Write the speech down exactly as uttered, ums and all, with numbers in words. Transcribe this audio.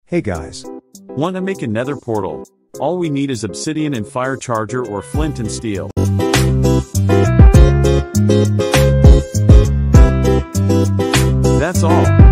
Hey guys. Want to make a nether portal? All we need is obsidian and fire charger or flint and steel. That's all.